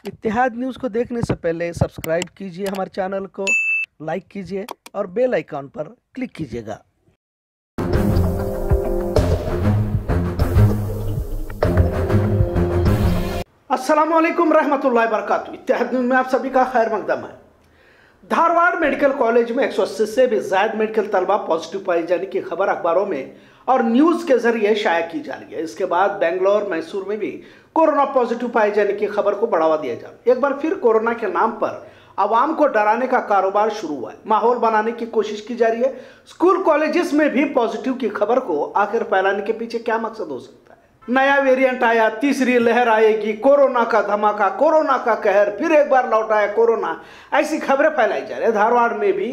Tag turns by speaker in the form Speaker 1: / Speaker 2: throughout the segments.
Speaker 1: इत्तेहाद news को देखने से पहले सब्सक्राइब कीजिए हमारे चैनल को, लाइक कीजिए और बेल आइकॉन पर क्लिक कीजिएगा। अस्सलाम वालेकुम रहमतुल्लाहि बरकातुहू। इत्तेहाद न्यूज़ में आप सभी का खैर मकदम है। धारवाड़ मेडिकल कॉलेज में 180 से भी ज्यादा मेडिकल तलबा पॉजिटिव पाए जाने की खबर अखबारों में और न्यूज के जरिए शाया की जा रही है। इसके बाद बेंगलोर, मैसूर में भी कोरोना पॉजिटिव पाए जाने की खबर को बढ़ावा दिया जा रहा है। एक बार फिर कोरोना के नाम पर आवाम को डराने का कारोबार शुरू हुआ है। माहौल बनाने की कोशिश की जा रही है। स्कूल कॉलेजेस में भी पॉजिटिव की खबर को आखिर फैलाने के पीछे क्या मकसद हो सकता है? नया वेरिएंट आया, तीसरी लहर आएगी, कोरोना का धमाका, कोरोना का कहर, फिर एक बार लौट आया कोरोना, ऐसी खबरें फैलाई जा रही है। धारवाड़ में भी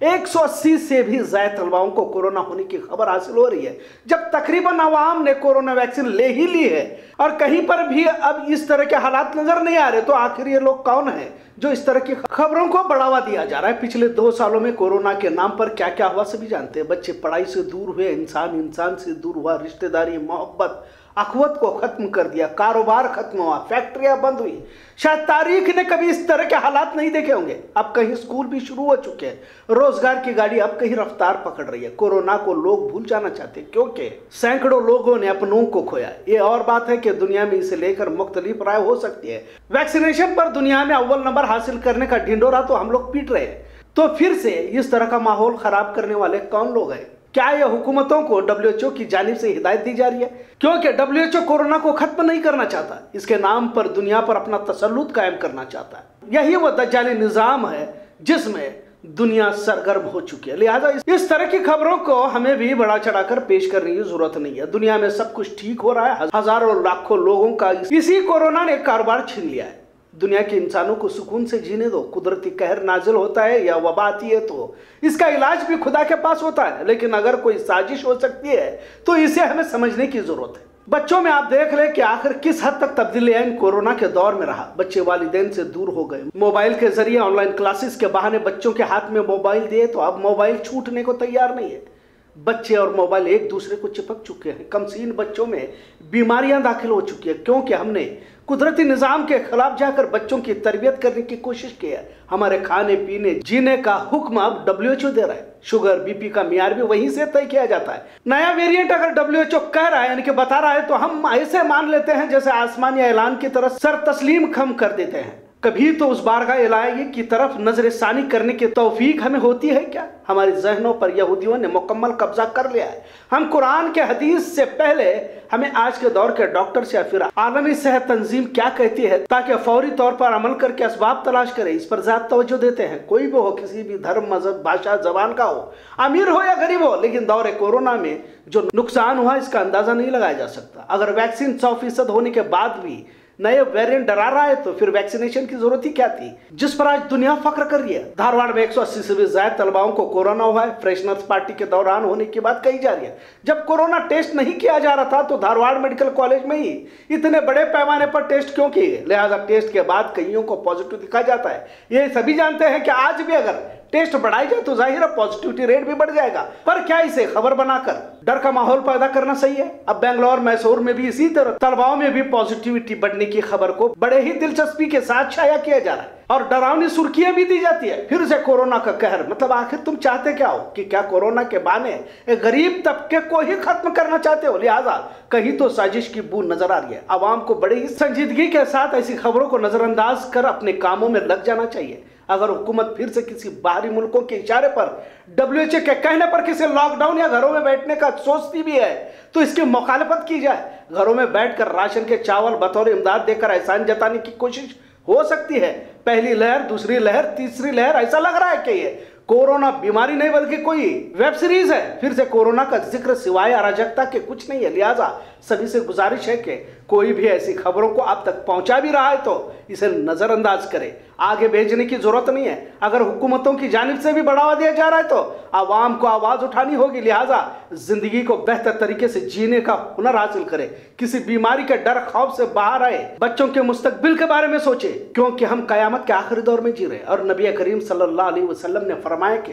Speaker 1: 180 से भी ज्यादा तलबाओं को कोरोना होने की खबर हासिल हो रही है, जब तकरीबन आवाम ने कोरोना वैक्सीन ले ही ली है और कहीं पर भी अब इस तरह के हालात नजर नहीं आ रहे। तो आखिर ये लोग कौन है जो इस तरह की खबरों को बढ़ावा दिया जा रहा है? पिछले 2 सालों में कोरोना के नाम पर क्या क्या हुआ सभी जानते हैं। बच्चे पढ़ाई से दूर हुए, इंसान से दूर हुआ, रिश्तेदारी, मोहब्बत, अखवत को खत्म कर दिया, कारोबार खत्म हुआ, फैक्ट्रियां बंद हुई। शायद तारीख ने कभी इस तरह के हालात नहीं देखे होंगे। अब कहीं स्कूल भी शुरू हो चुके हैं, रोजगार की गाड़ी अब कहीं रफ्तार पकड़ रही है। कोरोना को लोग भूल जाना चाहते हैं क्योंकि सैकड़ों लोगों ने अपनों को खोया। ये और बात है कि दुनिया में इसे लेकर मुख्तलिफ राय हो सकती है। वैक्सीनेशन पर दुनिया में अव्वल नंबर हासिल करने का ढिंडोरा तो हम लोग पीट रहे हैं, तो फिर से इस तरह का माहौल खराब करने वाले कौन लोग हैं? क्या यह हुकूमतों को WHO की जानिब से हिदायत दी जा रही है? क्योंकि WHO कोरोना को खत्म नहीं करना चाहता, इसके नाम पर दुनिया पर अपना तसल्लुत कायम करना चाहता है। यही वो दज्जाली निजाम है जिसमें दुनिया सरगर्म हो चुकी है। लिहाजा इस तरह की खबरों को हमें भी बढ़ा चढ़ाकर पेश करने की जरूरत नहीं है। दुनिया में सब कुछ ठीक हो रहा है। हजारों लाखों लोगों का इसी कोरोना ने कारोबार छीन लिया है। दुनिया के इंसानों को सुकून से जीने दो। कुदरती कहर नाजिल होता है या वबा आती है तो इसका इलाज भी खुदा के पास होता है, लेकिन अगर कोई साजिश हो सकती है तो इसे हमें समझने की जरूरत है। बच्चों में आप देख लें कि आखिर किस हद तक तब्दीली इन कोरोना के दौर में रहा। बच्चे वालिदैन से दूर हो गए। मोबाइल के जरिए ऑनलाइन क्लासेस के बहाने बच्चों के हाथ में मोबाइल दिए तो अब मोबाइल छूटने को तैयार नहीं है। बच्चे और मोबाइल एक दूसरे को चिपक चुके हैं। कमसीन बच्चों में बीमारियां दाखिल हो चुकी है क्योंकि हमने कुदरती निजाम के खिलाफ जाकर बच्चों की तरबियत करने की कोशिश की है। हमारे खाने पीने जीने का हुक्म अब WHO दे रहा है। शुगर BP का मियार भी वहीं से तय किया जाता है। नया वेरिएंट अगर WHO कह रहा है यानी कि बता रहा है तो हम ऐसे मान लेते हैं जैसे आसमान या ऐलान की तरफ सर तस्लीम खम कर देते हैं। कभी तो उस बारगाह इलाही की तरफ नजरसानी करने की तौफीक हमें होती है क्या? हमारे जहनों पर यहूदियों ने मुकम्मल कब्जा कर लिया है। हम कुरान के हदीस से पहले हमें आज के दौर के डॉक्टर्स या फिर आलमी सेहत तंजीम क्या कहती है ताकि फौरी तौर पर अमल करके असबाब तलाश करें, इस पर ज्यादा तवज्जो देते हैं। कोई भी हो, किसी भी धर्म, मजहब, भाषा, जबान का हो, अमीर हो या गरीब हो, लेकिन दौरे कोरोना में जो नुकसान हुआ इसका अंदाजा नहीं लगाया जा सकता। अगर वैक्सीन 100% होने के बाद भी नए वेरिएंट डरा रहा है तो फिर वैक्सीनेशन की जरूरत ही क्या थी, जिस पर आज दुनिया फख्र कर रही है। धारवाड़ में 180 से भी ज्यादा तलबाओं को कोरोना हुआ है। फ्रेशनर्स पार्टी के दौरान होने की बात कही जा रही है। जब कोरोना टेस्ट नहीं किया जा रहा था तो धारवाड़ मेडिकल कॉलेज में ही इतने बड़े पैमाने पर टेस्ट क्यों किए? लिहाजा टेस्ट के बाद कईयों को पॉजिटिव दिखा जाता है। ये सभी जानते हैं कि आज भी अगर टेस्ट बढ़ाई जाए तो जाहिर है पॉजिटिविटी रेट भी बढ़ जाएगा। पर क्या इसे खबर बनाकर डर का माहौल पैदा करना सही है? अब बेंगलोर, मैसूर में भी इसी तरह तलबाओं में भी पॉजिटिविटी बढ़ने की खबर को बड़े ही दिलचस्पी के साथ शाया किया जा रहा है और डरावनी सुर्खियां भी दी जाती है। फिर से कोरोना का कहर, मतलब आखिर तुम चाहते क्या हो? कि क्या कोरोना के बहाने एक गरीब तबके को ही खत्म करना चाहते हो? लिहाजा कहीं तो साजिश की बू नजर आ रही है। आवाम को बड़ी ही संजीदगी के साथ ऐसी खबरों को नजरअंदाज कर अपने कामों में लग जाना चाहिए। अगर हुकूमत फिर से किसी बाहरी मुल्कों के इशारे पर WHO के कहने पर किसी लॉकडाउन या घरों में बैठने का सोचती भी है तो इसकी मुखालफत की जाए। घरों में बैठकर राशन के चावल बतौर इमदाद देकर एहसान जताने की कोशिश हो सकती है। पहली लहर, दूसरी लहर, तीसरी लहर, ऐसा लग रहा है कि ये कोरोना बीमारी नहीं बल्कि कोई वेब सीरीज है। फिर से कोरोना का जिक्र सिवाय अराजकता के कुछ नहीं है। लिहाजा सभी से गुजारिश है कि कोई भी ऐसी खबरों को आप तक पहुंचा भी रहा है तो इसे नजरअंदाज करे, आगे भेजने की जरूरत नहीं है। अगर हुकूमतों की जानिब से भी बढ़ावा दिया जा रहा है तो आवाम को आवाज उठानी होगी। लिहाजा जिंदगी को बेहतर तरीके से जीने का हुनर हासिल करे, किसी बीमारी के डर खौफ से बाहर आए, बच्चों के मुस्तकबिल के बारे में सोचे क्योंकि हम कयामत के आखिरी दौर में जी रहे हैं और नबी करीम सल्लल्लाहु अलैहि वसल्लम ने फरमाया कि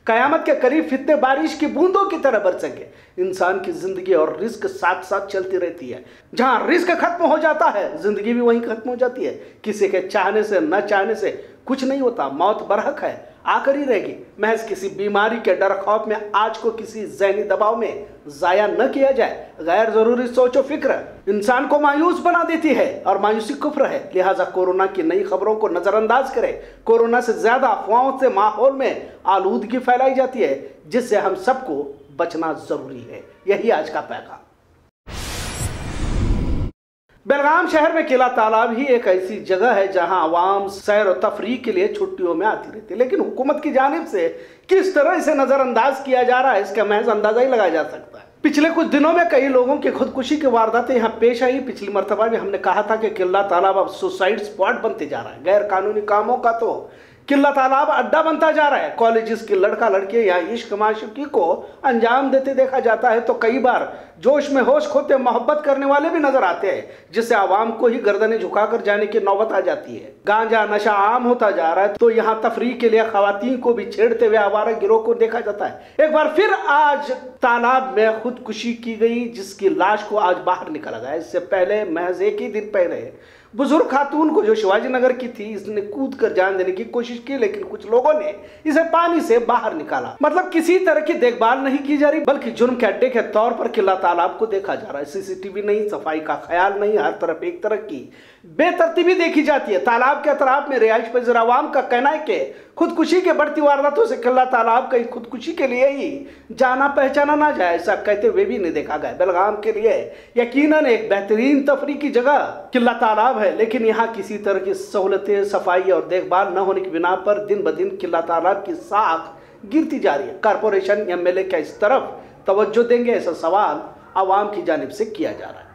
Speaker 1: कयामत के करीब फितने बारिश की बूंदों की तरह बरसेंगे। इंसान की जिंदगी और रिस्क साथ साथ चलती रहती है। जहां रिस्क खत्म हो जाता है, जिंदगी भी वहीं खत्म हो जाती है। किसी के चाहने से न चाहने से कुछ नहीं होता। मौत बरहक है, आकर ही रहेगी। महज किसी बीमारी के डर खौफ में आज को किसी ज़हनी दबाव में जाया न किया जाए। गैर जरूरी सोचो फिक्र इंसान को मायूस बना देती है और मायूसी कुफ्र है। लिहाजा कोरोना की नई खबरों को नजरअंदाज करें। कोरोना से ज्यादा अफवाहों से माहौल में आलूदगी फैलाई जाती है, जिससे हम सबको बचना जरूरी है। यही आज का पैगाम। बेलगाम शहर में किला तालाब ही एक ऐसी जगह है जहां आवाम सैर और तफरीह के लिए छुट्टियों में आती रहती है, लेकिन हुकूमत की जानिब से किस तरह इसे नजरअंदाज किया जा रहा है, इसका महज अंदाजा ही लगाया जा सकता है। पिछले कुछ दिनों में कई लोगों की खुदकुशी की वारदातें यहाँ पेश आई। पिछली मरतबा भी हमने कहा था कि किला तालाब अब सुसाइड स्पॉट बनते जा रहा है। गैर कानूनी कामों का तो किला तालाब अड्डा बनता जा रहा है। कॉलेजेस की लड़का लड़कियां यहाँ इश्क माशूकी को अंजाम देते देखा जाता है, तो कई बार जोश में होश खोते मोहब्बत करने वाले भी नजर आते हैं, जिससे आवाम को ही गर्दनें झुकाकर जाने की नौबत आ जाती है। गांजा नशा आम होता जा रहा है, तो यहाँ तफरीह के लिए खवातीन को भी छेड़ते हुए आवारा गिरोह को देखा जाता है। एक बार फिर आज तालाब में खुदकुशी की गई, जिसकी लाश को आज बाहर निकाला गया। इससे पहले महज एक ही दिन पहले बुजुर्ग खातून को जो शिवाजी नगर की थी, इसने कूद कर जान देने की कोशिश की, लेकिन कुछ लोगों ने इसे पानी से बाहर निकाला। मतलब किसी तरह की देखभाल नहीं की जा रही, बल्कि जुर्म के अड्डे के तौर पर किला तालाब को देखा जा रहा है। सीसीटीवी नहीं, सफाई का ख्याल नहीं, हर तरफ एक तरह की बेतरतीबी देखी जाती है। तालाब के अतराफ में रिहाइश पजीर आवाम का कहना है कि खुदकुशी के बढ़ती वारदातों से किला तालाब कहीं खुदकुशी के लिए ही जाना पहचाना ना जाए, ऐसा कहते हुए भी नहीं देखा गया। बेलगाम के लिए यकीनन एक बेहतरीन तफरीह की जगह किला तालाब है, लेकिन यहाँ किसी तरह की सहूलतें, सफाई और देखभाल न होने की बिना पर दिन ब दिन किला तालाब की साख गिरती जा रही है। कारपोरेशन एमएलए क्या इस तरफ तवज्जो देंगे, ऐसा सवाल आवाम की जानिब से किया जा रहा है।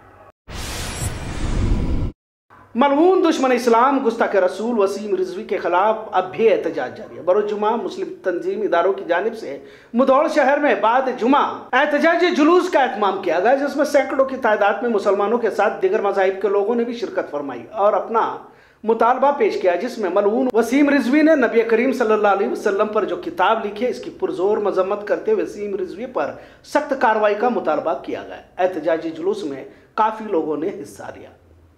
Speaker 1: मलऊन दुश्मन इस्लाम गुस्ताखे रसूल वसीम रिजवी के खिलाफ अब भी एहतजाज जारी है। बरोज जुमा मुस्लिम तंजीम इदारों की जानिब से मुधौल शहर में बाद जुमा एहतजाजी जुलूस का एहतमाम किया गया, जिसमें सैकड़ों की तादाद में मुसलमानों के साथ दीगर मज़ाहिब के लोगों ने भी शिरकत फरमाई और अपना मुतालबा पेश किया, जिसमें मलऊन वसीम रिजवी ने नबी करीम सल्लल्लाहु अलैहि वसल्लम पर जो किताब लिखी है, इसकी पुरजोर मजम्मत करते हुए वसीम रिजवी पर सख्त कार्रवाई का मुतालबा किया गया। एहतजाजी जुलूस में काफ़ी लोगों ने हिस्सा लिया।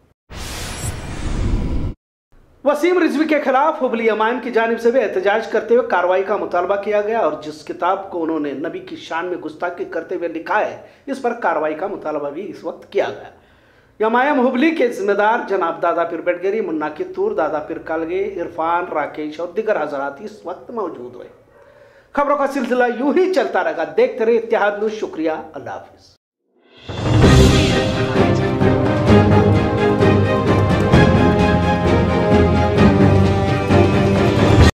Speaker 1: वसीम रिजवी के खिलाफ हुबली अमाइम की जानिब से भी एहतजाज करते हुए कार्रवाई का मुतालबा किया गया और जिस किताब को उन्होंने नबी की शान में गुस्ताखी करते हुए लिखा है, इस पर कार्रवाई का मुतालबा भी इस वक्त किया गया। यमायम हुबली के जिम्मेदार जनाब दादा पीर बेटगरी, मुन्ना कित्तूर, दादा पीर कलगे, इरफान, राकेश और दिगर हजरात इस वक्त मौजूद हुए। खबरों का सिलसिला यूं ही चलता रहेगा। देखते रहे इत्तेहाद न्यूज़। शुक्रिया, अल्लाह हाफिज।